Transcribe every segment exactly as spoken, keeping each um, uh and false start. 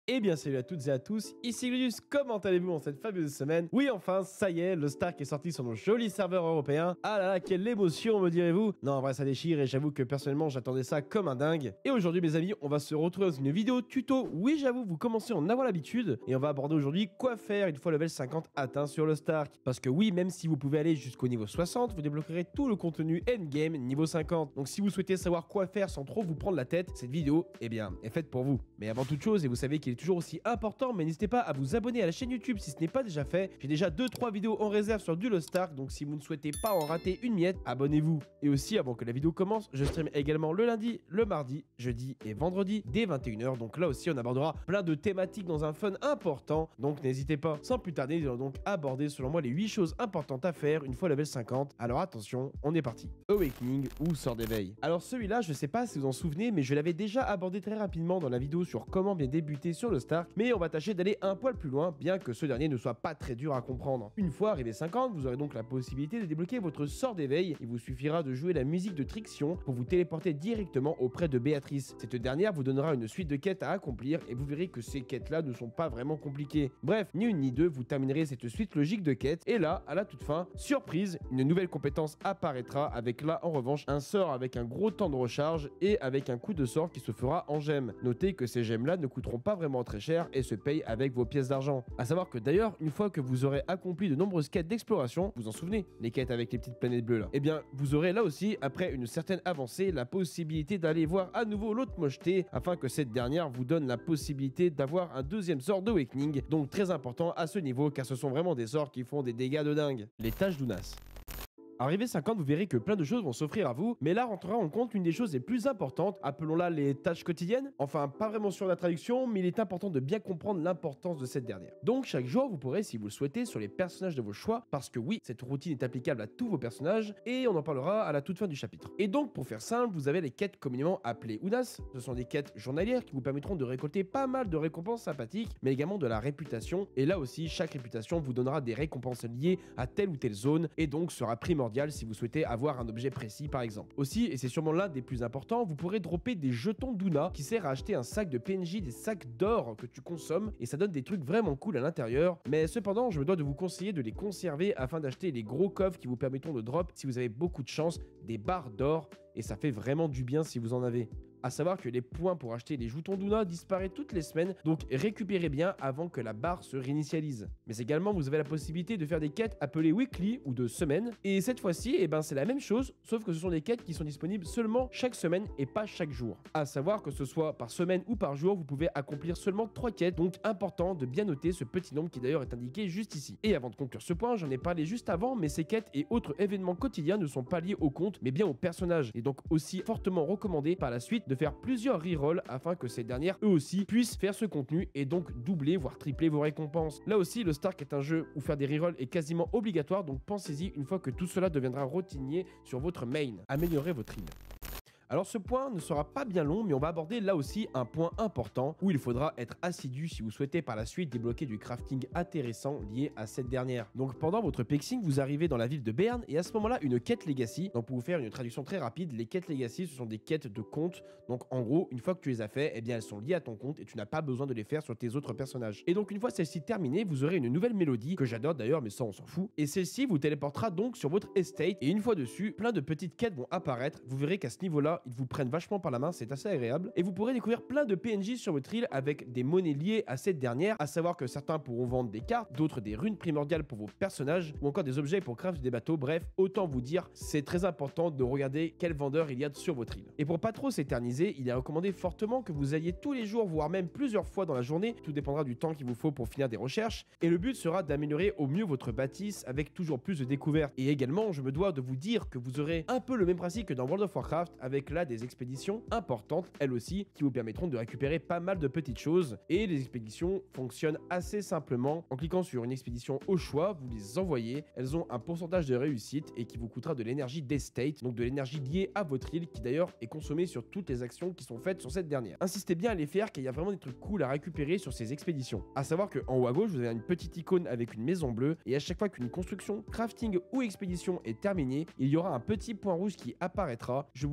Eh bien salut à toutes et à tous, ici Gladius, comment allez-vous en cette fabuleuse semaine? Oui enfin, ça y est, le Stark est sorti sur nos jolis serveurs européens. Ah là là, quelle émotion me direz-vous? Non en vrai ça déchire et j'avoue que personnellement j'attendais ça comme un dingue. Et aujourd'hui mes amis, on va se retrouver dans une vidéo tuto. Oui j'avoue, vous commencez à en avoir l'habitude. Et on va aborder aujourd'hui quoi faire une fois level cinquante atteint sur le Stark. Parce que oui, même si vous pouvez aller jusqu'au niveau soixante, vous débloquerez tout le contenu endgame niveau cinquante. Donc si vous souhaitez savoir quoi faire sans trop vous prendre la tête, cette vidéo, eh bien, est faite pour vous. Mais avant toute chose, et vous savez qu'il est toujours aussi important, mais n'hésitez pas à vous abonner à la chaîne YouTube si ce n'est pas déjà fait. J'ai déjà deux trois vidéos en réserve sur du Lost Ark, donc si vous ne souhaitez pas en rater une miette, abonnez-vous. Et aussi, avant que la vidéo commence, je stream également le lundi, le mardi, jeudi et vendredi dès vingt et une heures. Donc là aussi, on abordera plein de thématiques dans un fun important, donc n'hésitez pas. Sans plus tarder, nous allons donc aborder selon moi les huit choses importantes à faire une fois level cinquante. Alors attention, on est parti. Awakening ou sort d'éveil. Alors celui-là, je sais pas si vous en souvenez, mais je l'avais déjà abordé très rapidement dans la vidéo sur comment bien débuter sur le Stark, mais on va tâcher d'aller un poil plus loin, bien que ce dernier ne soit pas très dur à comprendre. Une fois arrivé cinquante, vous aurez donc la possibilité de débloquer votre sort d'éveil. Il vous suffira de jouer la musique de Trixion pour vous téléporter directement auprès de Béatrice. Cette dernière vous donnera une suite de quêtes à accomplir et vous verrez que ces quêtes-là ne sont pas vraiment compliquées. Bref, ni une ni deux, vous terminerez cette suite logique de quêtes et là, à la toute fin, surprise, une nouvelle compétence apparaîtra avec là en revanche un sort avec un gros temps de recharge et avec un coup de sort qui se fera en gemmes. Notez que ces gemmes-là ne coûteront pas vraiment très cher et se payent avec vos pièces d'argent. A savoir que d'ailleurs, une fois que vous aurez accompli de nombreuses quêtes d'exploration, vous en souvenez, les quêtes avec les petites planètes bleues là, eh bien vous aurez là aussi, après une certaine avancée, la possibilité d'aller voir à nouveau l'autre mocheté afin que cette dernière vous donne la possibilité d'avoir un deuxième sort d'Awakening, donc très important à ce niveau car ce sont vraiment des sorts qui font des dégâts de dingue. Les tâches d'Unas. Arrivé cinquante, vous verrez que plein de choses vont s'offrir à vous, mais là rentrera en compte une des choses les plus importantes, appelons-la les tâches quotidiennes. Enfin, pas vraiment sur la traduction, mais il est important de bien comprendre l'importance de cette dernière. Donc chaque jour, vous pourrez, si vous le souhaitez, sur les personnages de vos choix, parce que oui, cette routine est applicable à tous vos personnages, et on en parlera à la toute fin du chapitre. Et donc, pour faire simple, vous avez les quêtes communément appelées Unas. Ce sont des quêtes journalières qui vous permettront de récolter pas mal de récompenses sympathiques, mais également de la réputation. Et là aussi, chaque réputation vous donnera des récompenses liées à telle ou telle zone, et donc sera primordial si vous souhaitez avoir un objet précis par exemple. Aussi, et c'est sûrement l'un des plus importants, vous pourrez dropper des jetons d'Una qui sert à acheter un sac de P N J, des sacs d'or que tu consommes et ça donne des trucs vraiment cool à l'intérieur. Mais cependant, je me dois de vous conseiller de les conserver afin d'acheter les gros coffres qui vous permettront de drop, si vous avez beaucoup de chance, des barres d'or et ça fait vraiment du bien si vous en avez. A savoir que les points pour acheter les jetons d'Una disparaissent toutes les semaines, donc récupérez bien avant que la barre se réinitialise. Mais également, vous avez la possibilité de faire des quêtes appelées weekly ou de semaine, et cette fois-ci, eh ben, c'est la même chose, sauf que ce sont des quêtes qui sont disponibles seulement chaque semaine et pas chaque jour. A savoir que ce soit par semaine ou par jour, vous pouvez accomplir seulement trois quêtes, donc important de bien noter ce petit nombre qui d'ailleurs est indiqué juste ici. Et avant de conclure ce point, j'en ai parlé juste avant, mais ces quêtes et autres événements quotidiens ne sont pas liés au compte, mais bien au personnage, et donc aussi fortement recommandé par la suite de faire plusieurs rerolls afin que ces dernières eux aussi puissent faire ce contenu et donc doubler voire tripler vos récompenses. Là aussi le Stark est un jeu où faire des rerolls est quasiment obligatoire, donc pensez-y une fois que tout cela deviendra routinier sur votre main. Améliorez votre île. Alors ce point ne sera pas bien long, mais on va aborder là aussi un point important où il faudra être assidu si vous souhaitez par la suite débloquer du crafting intéressant lié à cette dernière. Donc pendant votre pexing, vous arrivez dans la ville de Berne et à ce moment-là une quête legacy. Donc pour vous faire une traduction très rapide, les quêtes legacy ce sont des quêtes de compte. Donc en gros, une fois que tu les as fait, eh bien elles sont liées à ton compte et tu n'as pas besoin de les faire sur tes autres personnages. Et donc une fois celle-ci terminée, vous aurez une nouvelle mélodie que j'adore d'ailleurs, mais ça on s'en fout. Et celle-ci vous téléportera donc sur votre estate et une fois dessus, plein de petites quêtes vont apparaître. Vous verrez qu'à ce niveau-là, ils vous prennent vachement par la main, c'est assez agréable. Et vous pourrez découvrir plein de P N J sur votre île avec des monnaies liées à cette dernière, à savoir que certains pourront vendre des cartes, d'autres des runes primordiales pour vos personnages, ou encore des objets pour craft des bateaux. Bref, autant vous dire, c'est très important de regarder quel vendeur il y a sur votre île. Et pour pas trop s'éterniser, il est recommandé fortement que vous alliez tous les jours, voire même plusieurs fois dans la journée, tout dépendra du temps qu'il vous faut pour finir des recherches, et le but sera d'améliorer au mieux votre bâtisse avec toujours plus de découvertes. Et également, je me dois de vous dire que vous aurez un peu le même principe que dans World of Warcraft, avec là des expéditions importantes, elles aussi, qui vous permettront de récupérer pas mal de petites choses. Et les expéditions fonctionnent assez simplement. En cliquant sur une expédition au choix, vous les envoyez. Elles ont un pourcentage de réussite et qui vous coûtera de l'énergie d'estate, donc de l'énergie liée à votre île, qui d'ailleurs est consommée sur toutes les actions qui sont faites sur cette dernière. Insistez bien à les faire car il y a vraiment des trucs cool à récupérer sur ces expéditions. A savoir qu'en haut à gauche, vous avez une petite icône avec une maison bleue et à chaque fois qu'une construction, crafting ou expédition est terminée, il y aura un petit point rouge qui apparaîtra. Je vous conseille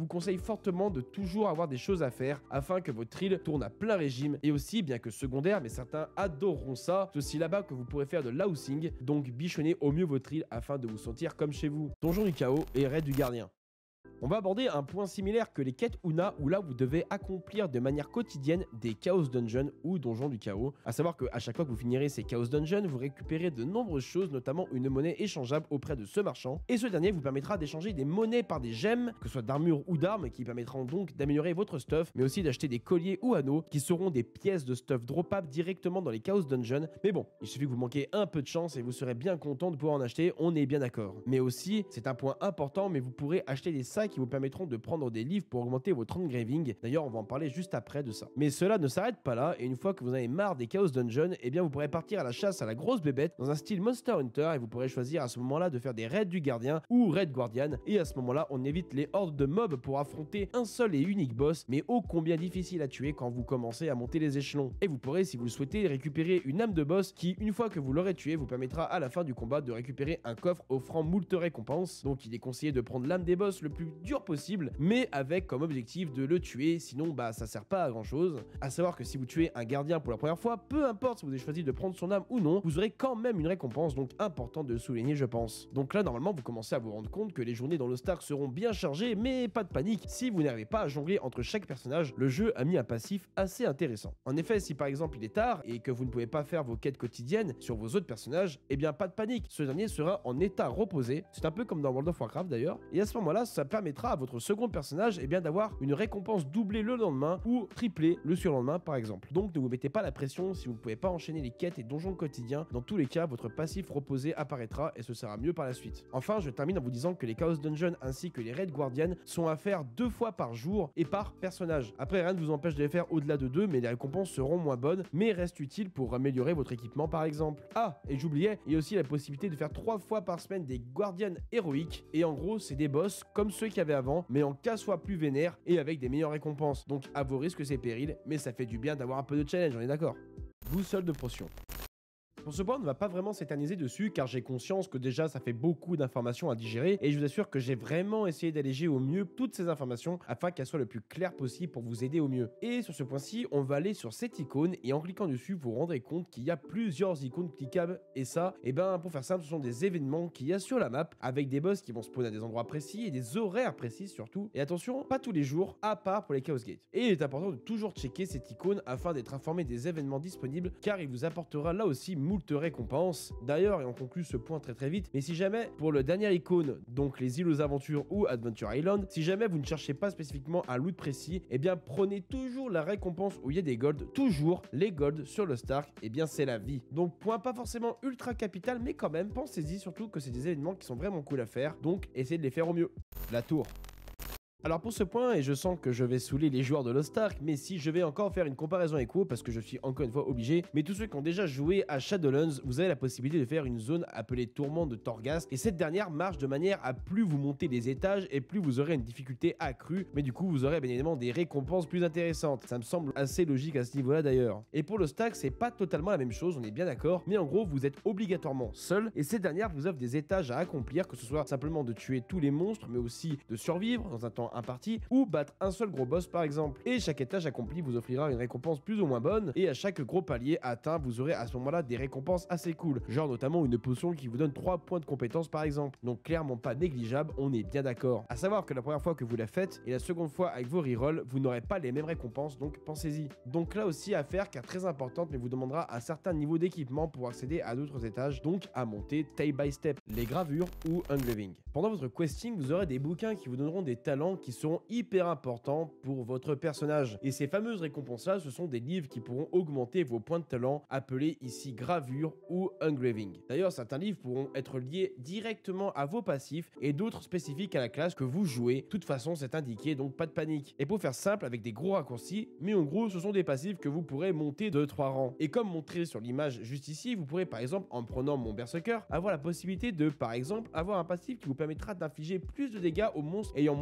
fortement de toujours avoir des choses à faire afin que votre île tourne à plein régime, et aussi, bien que secondaire, mais certains adoreront ça, c'est aussi là-bas que vous pourrez faire de l'housing, donc bichonner au mieux votre île afin de vous sentir comme chez vous. Donjon du chaos et raid du gardien. On va aborder un point similaire que les quêtes Una, où là vous devez accomplir de manière quotidienne des Chaos Dungeons ou Donjons du Chaos. A savoir qu'à chaque fois que vous finirez ces Chaos Dungeons, vous récupérez de nombreuses choses, notamment une monnaie échangeable auprès de ce marchand. Et ce dernier vous permettra d'échanger des monnaies par des gemmes, que ce soit d'armure ou d'armes, qui permettront donc d'améliorer votre stuff, mais aussi d'acheter des colliers ou anneaux, qui seront des pièces de stuff droppables directement dans les Chaos Dungeons. Mais bon, il suffit que vous manquiez un peu de chance et vous serez bien content de pouvoir en acheter, on est bien d'accord. Mais aussi, c'est un point important, mais vous pourrez acheter des sacs qui vous permettront de prendre des livres pour augmenter votre engraving. D'ailleurs, on va en parler juste après de ça. Mais cela ne s'arrête pas là, et une fois que vous en avez marre des Chaos Dungeons, eh bien vous pourrez partir à la chasse à la grosse bébête dans un style Monster Hunter, et vous pourrez choisir à ce moment-là de faire des raids du gardien ou raids guardian, et à ce moment-là, on évite les hordes de mobs pour affronter un seul et unique boss, mais ô combien difficile à tuer quand vous commencez à monter les échelons. Et vous pourrez, si vous le souhaitez, récupérer une âme de boss qui, une fois que vous l'aurez tué, vous permettra à la fin du combat de récupérer un coffre offrant moult récompenses. Donc il est conseillé de prendre l'âme des boss le plus dur possible, mais avec comme objectif de le tuer, sinon bah ça sert pas à grand chose. À savoir que si vous tuez un gardien pour la première fois, peu importe si vous avez choisi de prendre son âme ou non, vous aurez quand même une récompense, donc important de le souligner je pense. Donc là normalement vous commencez à vous rendre compte que les journées dans le Stark seront bien chargées, mais pas de panique, si vous n'arrivez pas à jongler entre chaque personnage, le jeu a mis un passif assez intéressant. En effet, si par exemple il est tard et que vous ne pouvez pas faire vos quêtes quotidiennes sur vos autres personnages, eh bien pas de panique, ce dernier sera en état reposé, c'est un peu comme dans World of Warcraft d'ailleurs, et à ce moment-là ça permettra à votre second personnage et eh bien d'avoir une récompense doublée le lendemain ou triplée le surlendemain par exemple. Donc ne vous mettez pas la pression si vous ne pouvez pas enchaîner les quêtes et donjons quotidiens, dans tous les cas votre passif reposé apparaîtra et ce sera mieux par la suite. Enfin je termine en vous disant que les Chaos Dungeons ainsi que les raids Guardian sont à faire deux fois par jour et par personnage. Après rien ne vous empêche de les faire au-delà de deux, mais les récompenses seront moins bonnes mais restent utiles pour améliorer votre équipement par exemple. Ah et j'oubliais, il y a aussi la possibilité de faire trois fois par semaine des Guardians héroïques, et en gros c'est des boss comme ceux qu'il y avait avant mais en quinze fois plus vénère et avec des meilleures récompenses. Donc à vos risques et périls, mais ça fait du bien d'avoir un peu de challenge, on est d'accord. Boussole de potion. Pour ce point, on ne va pas vraiment s'éterniser dessus car j'ai conscience que déjà ça fait beaucoup d'informations à digérer et je vous assure que j'ai vraiment essayé d'alléger au mieux toutes ces informations afin qu'elles soient le plus claires possible pour vous aider au mieux. Et sur ce point-ci, on va aller sur cette icône et en cliquant dessus, vous vous rendrez compte qu'il y a plusieurs icônes cliquables et ça, et ben pour faire simple, ce sont des événements qu'il y a sur la map avec des boss qui vont spawn à des endroits précis et des horaires précis surtout. Et attention, pas tous les jours, à part pour les Chaos Gate. Et il est important de toujours checker cette icône afin d'être informé des événements disponibles car il vous apportera là aussi moult récompenses. D'ailleurs, et on conclut ce point très très vite, mais si jamais pour le dernier icône, donc les îles aux aventures ou Adventure Island, si jamais vous ne cherchez pas spécifiquement un loot précis, eh bien prenez toujours la récompense où il y a des golds, toujours les golds sur le Stark, eh bien c'est la vie. Donc point pas forcément ultra capital, mais quand même pensez-y, surtout que c'est des événements qui sont vraiment cool à faire, donc essayez de les faire au mieux. La tour. Alors pour ce point, et je sens que je vais saouler les joueurs de Lost Ark, mais si je vais encore faire une comparaison avec WoW parce que je suis encore une fois obligé, mais tous ceux qui ont déjà joué à Shadowlands, vous avez la possibilité de faire une zone appelée Tourment de Torghast, et cette dernière marche de manière à plus vous montez les étages et plus vous aurez une difficulté accrue, mais du coup vous aurez bien évidemment des récompenses plus intéressantes. Ça me semble assez logique à ce niveau-là d'ailleurs. Et pour le stack, c'est pas totalement la même chose, on est bien d'accord, mais en gros vous êtes obligatoirement seul, et cette dernière vous offre des étages à accomplir, que ce soit simplement de tuer tous les monstres, mais aussi de survivre dans un temps imparti, ou battre un seul gros boss par exemple. Et chaque étage accompli vous offrira une récompense plus ou moins bonne, et à chaque gros palier atteint, vous aurez à ce moment-là des récompenses assez cool, genre notamment une potion qui vous donne trois points de compétence par exemple. Donc clairement pas négligeable, on est bien d'accord. À savoir que la première fois que vous la faites, et la seconde fois avec vos rerolls, vous n'aurez pas les mêmes récompenses, donc pensez-y. Donc là aussi à faire, car très importante, mais vous demandera un certain niveau d'équipement pour accéder à d'autres étages, donc à monter step by step. Les gravures ou engraving. Pendant votre questing, vous aurez des bouquins qui vous donneront des talents qui seront hyper importants pour votre personnage. Et ces fameuses récompenses-là, ce sont des livres qui pourront augmenter vos points de talent, appelés ici gravure ou engraving. D'ailleurs, certains livres pourront être liés directement à vos passifs et d'autres spécifiques à la classe que vous jouez. De toute façon, c'est indiqué, donc pas de panique. Et pour faire simple, avec des gros raccourcis, mais en gros, ce sont des passifs que vous pourrez monter de trois rangs. Et comme montré sur l'image juste ici, vous pourrez par exemple, en prenant mon berserker, avoir la possibilité de, par exemple, avoir un passif qui vous permettra d'infliger plus de dégâts aux monstres ayant moins de trente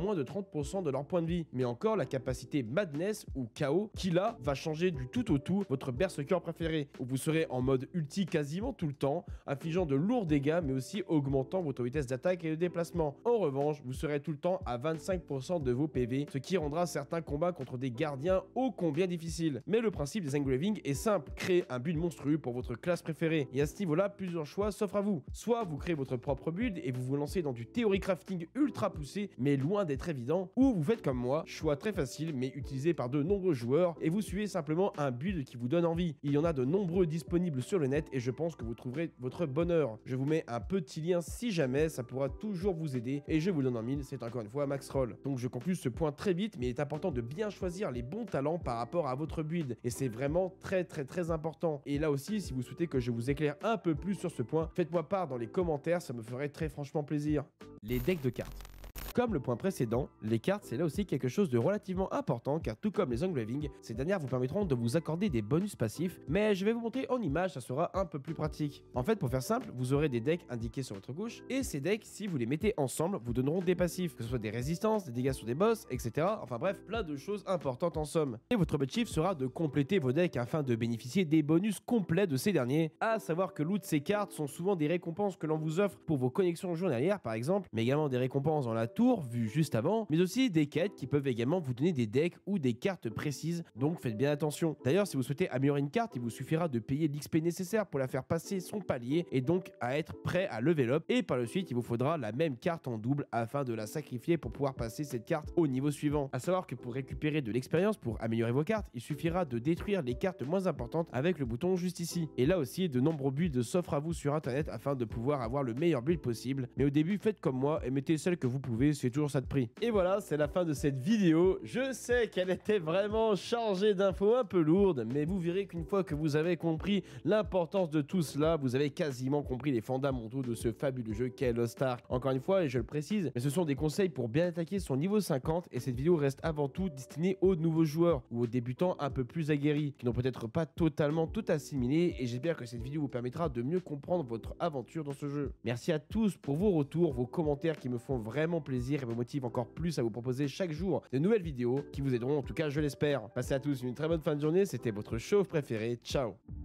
cinquante pour cent de leur point de vie. Mais encore la capacité Madness ou Chaos qui là va changer du tout au tout votre berserker préféré, où vous serez en mode ulti quasiment tout le temps, infligeant de lourds dégâts mais aussi augmentant votre vitesse d'attaque et de déplacement. En revanche, vous serez tout le temps à vingt-cinq pour cent de vos P V, ce qui rendra certains combats contre des gardiens ô combien difficiles. Mais le principe des engravings est simple, créer un build monstrueux pour votre classe préférée. Et à ce niveau là, plusieurs choix s'offrent à vous. Soit vous créez votre propre build et vous vous lancez dans du theory crafting ultra poussé mais loin d'être évident, ou vous faites comme moi, choix très facile mais utilisé par de nombreux joueurs et vous suivez simplement un build qui vous donne envie. Il y en a de nombreux disponibles sur le net et je pense que vous trouverez votre bonheur. Je vous mets un petit lien si jamais, ça pourra toujours vous aider et je vous donne en mille, c'est encore une fois Maxroll. Donc je conclue ce point très vite, mais il est important de bien choisir les bons talents par rapport à votre build et c'est vraiment très très très important. Et là aussi, si vous souhaitez que je vous éclaire un peu plus sur ce point, faites-moi part dans les commentaires, ça me ferait très franchement plaisir. Les decks de cartes. Comme le point précédent, les cartes c'est là aussi quelque chose de relativement important car tout comme les engravings, ces dernières vous permettront de vous accorder des bonus passifs, mais je vais vous montrer en image, ça sera un peu plus pratique. En fait, pour faire simple, vous aurez des decks indiqués sur votre gauche et ces decks, si vous les mettez ensemble, vous donneront des passifs, que ce soit des résistances, des dégâts sur des boss, et cetera. Enfin bref, plein de choses importantes en somme. Et votre objectif sera de compléter vos decks afin de bénéficier des bonus complets de ces derniers, à savoir que loot de ces cartes sont souvent des récompenses que l'on vous offre pour vos connexions journalières par exemple, mais également des récompenses dans la tour vu juste avant, mais aussi des quêtes qui peuvent également vous donner des decks ou des cartes précises, donc faites bien attention. D'ailleurs, si vous souhaitez améliorer une carte, il vous suffira de payer l'X P nécessaire pour la faire passer son palier et donc à être prêt à level up, et par la suite il vous faudra la même carte en double afin de la sacrifier pour pouvoir passer cette carte au niveau suivant. A savoir que pour récupérer de l'expérience pour améliorer vos cartes, il suffira de détruire les cartes moins importantes avec le bouton juste ici. Et là aussi, de nombreux builds s'offrent à vous sur internet afin de pouvoir avoir le meilleur build possible, mais au début faites comme moi et mettez celle que vous pouvez, c'est toujours ça de prix. Et voilà, c'est la fin de cette vidéo. Je sais qu'elle était vraiment chargée d'infos un peu lourdes, mais vous verrez qu'une fois que vous avez compris l'importance de tout cela, vous avez quasiment compris les fondamentaux de ce fabuleux jeu qu'est Lost Ark. Encore une fois, et je le précise, mais ce sont des conseils pour bien attaquer son niveau cinquante et cette vidéo reste avant tout destinée aux nouveaux joueurs ou aux débutants un peu plus aguerris, qui n'ont peut-être pas totalement tout assimilé, et j'espère que cette vidéo vous permettra de mieux comprendre votre aventure dans ce jeu. Merci à tous pour vos retours, vos commentaires qui me font vraiment plaisir et me motive encore plus à vous proposer chaque jour de nouvelles vidéos qui vous aideront, en tout cas je l'espère. Passez à tous une très bonne fin de journée, c'était votre chauve préféré, ciao.